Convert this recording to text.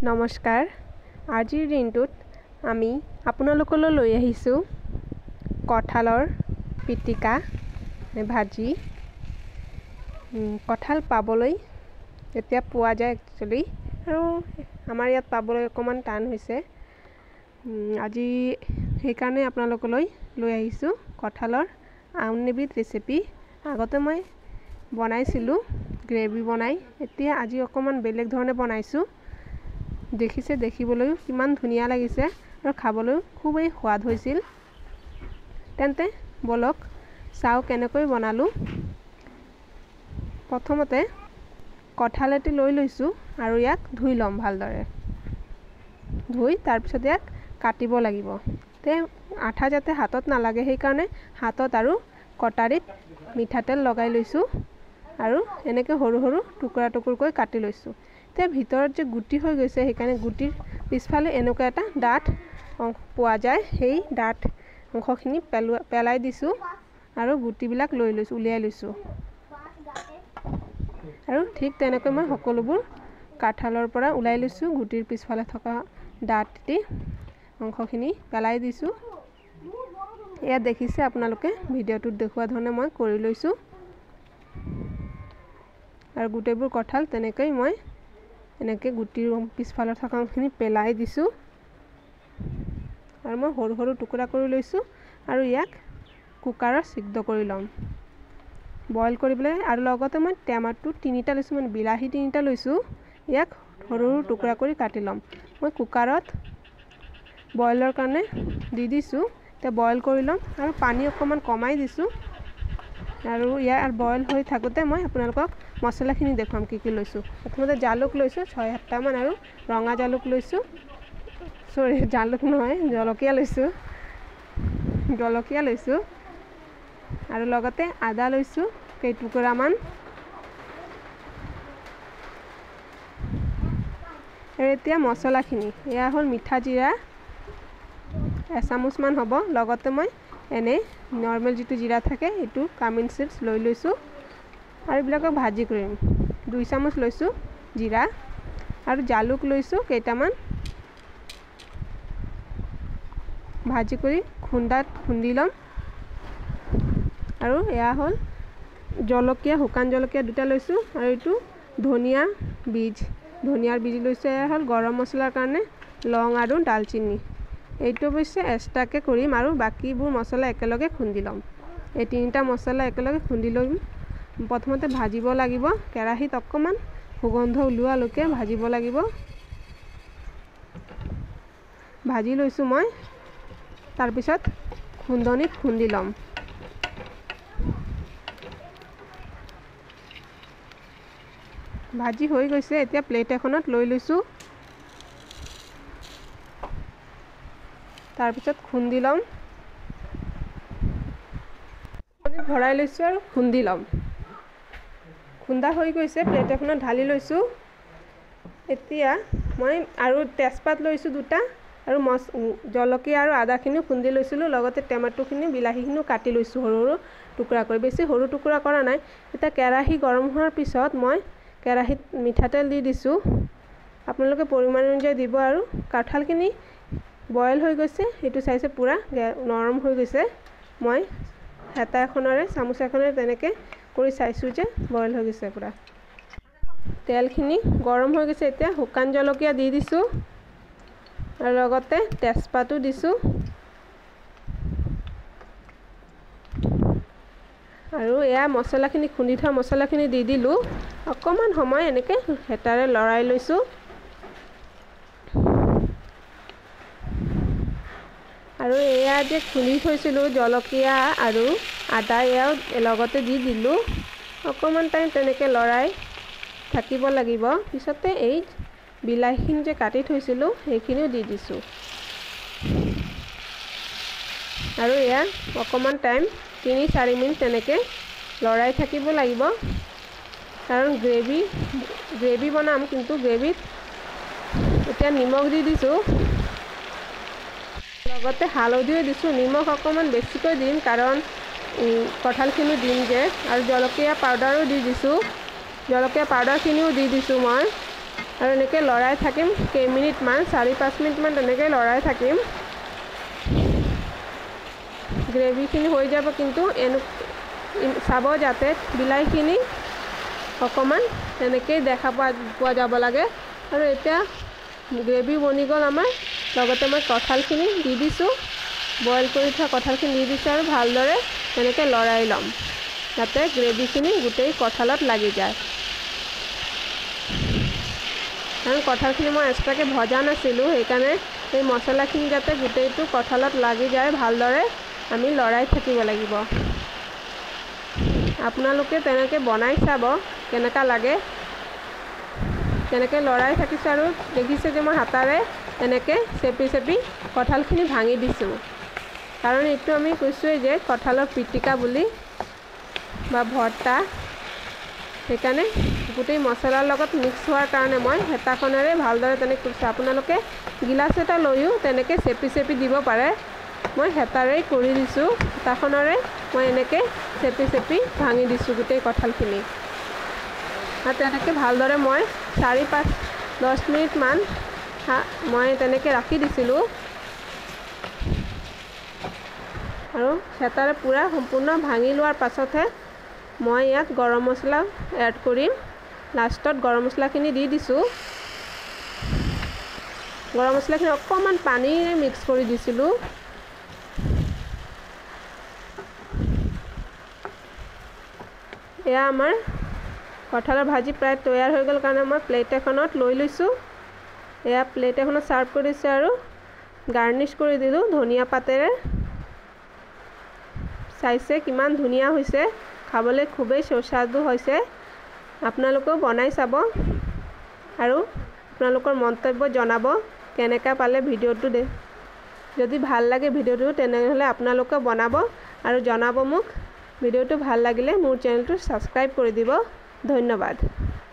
নমস্কাৰ। আজিৰ দিনটোত আমি আপোনালোকলৈ লৈ আহিছোঁ কঁঠালৰ পিটিকা ভাজি। কঁঠাল পাবলৈ এতিয়া পোৱা যায় একচুৱেলি, আৰু আমাৰ ইয়াত পাবলৈ অকণমান টান হৈছে। আজি সেইকাৰণে আপোনালোকলৈ লৈ আহিছোঁ কঁঠালৰ আন এবিধ ৰেচিপি। আগতে মই বনাইছিলোঁ গ্ৰেভি বনাই, এতিয়া আজি অকণমান বেলেগ ধৰণে বনাইছোঁ। দেখিছে, দেখিবলৈও কিমান ধুনীয়া লাগিছে আৰু খাবলৈও খুবেই সোৱাদ হৈছিল। তেন্তে বলক চাওঁ কেনেকৈ বনালোঁ। প্ৰথমতে কঁঠাল এটি লৈ লৈছোঁ আৰু ইয়াক ধুই ল'ম ভালদৰে। ধুই তাৰপিছত ইয়াক কাটিব লাগিব। আঠা যাতে হাতত নালাগে সেইকাৰণে হাতত আৰু কটাৰীত মিঠাতেল লগাই লৈছোঁ আৰু এনেকৈ সৰু সৰু টুকুৰা টুকুৰকৈ কাটি লৈছোঁ। এতিয়া ভিতৰত যে গুটি হৈ গৈছে, সেইকাৰণে গুটিৰ পিছফালে এনেকুৱা এটা ডাঠ অংশ পোৱা যায়। সেই ডাঠ অংশখিনি পেলাই দিছোঁ আৰু গুটিবিলাক উলিয়াই লৈছোঁ। আৰু ঠিক তেনেকৈ মই সকলোবোৰ কাঁঠালৰ পৰা ওলাই লৈছোঁ। গুটিৰ পিছফালে থকা ডাঠটি অংশখিনি পেলাই দিছোঁ। এয়া দেখিছে আপোনালোকে, ভিডিঅ'টোত দেখুওৱা ধৰণে মই কৰি লৈছোঁ। আৰু গোটেইবোৰ কঁঠাল তেনেকৈ মই এনেকৈ গুটিৰ পিছফালে থকা অংশখিনি পেলাই দিছোঁ আৰু মই সৰু সৰু টুকুৰা কৰি লৈছোঁ আৰু ইয়াক কুকাৰত সিদ্ধ কৰি ল'ম, বইল কৰিবলৈ। আৰু লগতে মই টেমাটো 3টা লৈছোঁ, মানে বিলাহী 3টা লৈছোঁ। ইয়াক সৰু সৰু টুকুৰা কৰি কাটি ল'ম। মই কুকাৰত বইলৰ কাৰণে দি দিছোঁ। এতিয়া বইল কৰি ল'ম আৰু পানী অকণমান কমাই দিছোঁ। আৰু ইয়াৰ বইল হৈ থাকোঁতে মই আপোনালোকক মছলাখিনি দেখুৱাম কি কি লৈছোঁ। প্ৰথমতে জালুক লৈছোঁ 6-7টামান আৰু ৰঙা জালুক লৈছোঁ, জালুক নহয়, জলকীয়া লৈছোঁ আৰু লগতে আদা লৈছোঁ কেইটুকুৰামান। আৰু এতিয়া মছলাখিনি, এয়া হ'ল মিঠা জিৰা এচামুচমান হ'ব। লগতে মই এনেই নৰ্মেল যিটো জিৰা থাকে সেইটো কামিন চিডছ লৈ লৈছোঁ আৰু এইবিলাকক ভাজি কৰিম। 2 চামুচ লৈছোঁ জিৰা আৰু জালুক লৈছোঁ কেইটামান। ভাজি কৰি খুন্দি ল'ম। আৰু এয়া হ'ল জলকীয়া, শুকান জলকীয়া 2টা লৈছোঁ আৰু এইটো ধনিয়াৰ বীজ লৈছোঁ। এয়া হ'ল গৰম মছলাৰ কাৰণে লং আৰু ডালচিনি। এইটো অৱশ্যে এক্সট্ৰাকৈ কৰিম আৰু বাকীবোৰ মছলা একেলগে খুন্দি ল'ম। এই 3টা মছলা একেলগে খুন্দি লৈ প্ৰথমতে ভাজিব লাগিব। কেৰাহীত অকণমান সুগন্ধ ওলোৱালৈকে ভাজিব লাগিব। ভাজি লৈছোঁ মই, তাৰপিছত খুন্দনিত খুন্দি ল'ম। ভাজি হৈ গৈছে, এতিয়া প্লেট এখনত লৈ লৈছোঁ। তাৰপিছত খুন্দি ল'ম। ভৰাই লৈছোঁ আৰু খুন্দি ল'ম। খুন্দা হৈ গৈছে, প্লেট এখনত ঢালি লৈছোঁ। এতিয়া মই আৰু তেজপাত লৈছোঁ 2টা আৰু জলকীয়া আৰু আদাখিনিও খুন্দি লৈছিলোঁ। লগতে টেমাটোখিনি, বিলাহীখিনিও কাটি লৈছোঁ সৰু সৰু টুকুৰা কৰি, বেছি সৰু টুকুৰা কৰা নাই। এতিয়া কেৰাহী গৰম হোৱাৰ পিছত মই কেৰাহীত মিঠাতেল দি দিছোঁ। আপোনালোকে পৰিমাণ অনুযায়ী দিব। আৰু কাঁঠালখিনি বইল হৈ গৈছে, সেইটো চাইছে পূৰা নৰম হৈ গৈছে। মই হেতা এখনেৰে, চামুচ এখনেৰে তেনেকৈ কৰি চাইছোঁ যে বইল হৈ গৈছে পূৰা। তেলখিনি গৰম হৈ গৈছে, এতিয়া শুকান জলকীয়া দি দিছোঁ আৰু লগতে তেজপাতো দিছোঁ। আৰু এয়া মছলাখিনি, খুন্দি থোৱা মছলাখিনি দি দিলোঁ। অকণমান সময় এনেকৈ হেতাৰে লৰাই লৈছোঁ। আৰু এয়া যে খুন্দি থৈছিলোঁ জলকীয়া আৰু আদা, এয়াও লগতে দি দিলোঁ। অকণমান টাইম তেনেকৈ লৰাই থাকিব লাগিব। পিছতে এই বিলাহীখিনি যে কাটি থৈছিলোঁ সেইখিনিও দি দিছোঁ। আৰু এয়া অকণমান টাইম 3-4 মিনিট তেনেকৈ লৰাই থাকিব লাগিব। কাৰণ গ্ৰেভি বনাম, কিন্তু গ্ৰেভিত এতিয়া নিমখ দি দিছোঁ, লগতে হালধিও দিছোঁ। নিমখ অকণমান বেছিকৈ দিম কাৰণ কঁঠালখিনি দিম যে, আৰু জলকীয়া পাউডাৰো দি দিছোঁ। জলকীয়া পাউডাৰখিনিও দি দিছোঁ মই। আৰু এনেকৈ লৰাই থাকিম কেইমিনিটমান 4-5 মিনিটমান তেনেকৈ লৰাই থাকিম গ্ৰেভিখিনি হৈ যাব কিন্তু চাব যাতে বিলাহীখিনি অকণমান তেনেকৈ দেখা পোৱা যাব লাগে আৰু এতিয়া গ্ৰেভি বনি গ'ল আমাৰ লগতে মই কঁঠালখিনি দি দিছোঁ বইল কৰি থোৱা কঁঠালখিনি দি দিছোঁ আৰু ভালদৰে তেনেকৈ লৰাই ল'ম যাতে গ্ৰেভিখিনি গোটেই কঁঠালত লাগি যায় কাৰণ কঁঠালখিনি মই এক্সট্ৰাকৈ ভজা নাছিলোঁ সেইকাৰণে এই মছলাখিনি যাতে গোটেইটো কঁঠালত লাগি যায় ভালদৰে আমি লৰাই থাকিব লাগিব আপোনালোকে তেনেকৈ বনাই চাব কেনেকুৱা লাগে তেনেকৈ লৰাই থাকিছোঁ আৰু দেখিছে যে মই হাতাৰে এনেকৈ চেপি কঁঠালখিনি ভাঙি দিছোঁ কাৰণ এইটো আমি কৈছোঁৱেই যে কঁঠালৰ পিটিকা বুলি বা ভৰ্তা সেইকাৰণে গোটেই মছলাৰ লগত মিক্স হোৱাৰ কাৰণে মই হেতাখনেৰে ভালদৰে তেনেকৈ কৰিছোঁ আপোনালোকে গিলাচ এটা লৈও তেনেকৈ চেপি দিব পাৰে মই হেতাৰেই কৰি দিছোঁ হেতাখনেৰে মই এনেকৈ চেপি ভাঙি দিছোঁ গোটেই কঁঠালখিনি আৰু তেনেকৈ ভালদৰে মই 4-5-10 মিনিটমান মই তেনেকৈ ৰাখি দিছিলোঁ আৰু হেতাৰে পূৰা সম্পূৰ্ণ ভাঙি লোৱাৰ পাছতহে মই ইয়াত গৰম মছলা এড কৰিম লাষ্টত গৰম মছলাখিনি দি দিছোঁ গৰম মছলাখিনি অকণমান পানীৰে মিক্স কৰি দিছিলোঁ এয়া আমাৰ কঁঠালৰ ভাজি প্ৰায় তৈয়াৰ হৈ গ'ল কাৰণে মই প্লেট এখনত লৈ লৈছোঁ এয়া প্লেট এখনত ছাৰ্ভ কৰিছোঁ আৰু গাৰ্নিছ কৰি দিলোঁ ধনিয়া পাতেৰে চাইছে কিমান ধুনীয়া হৈছে খাবলৈ খুবেই সুস্বাদু হৈছে আপোনালোকেও বনাই চাব আৰু আপোনালোকৰ মন্তব্য জনাব কেনেকুৱা পালে ভিডিঅ'টো যদি ভাল লাগে ভিডিঅ'টো তেনেহ'লে আপোনালোকেও বনাব আৰু জনাব মোক ভিডিঅ'টো ভাল লাগিলে মোৰ চেনেলটো ছাবস্ক্ৰাইব কৰি দিব ধন্যবাদ।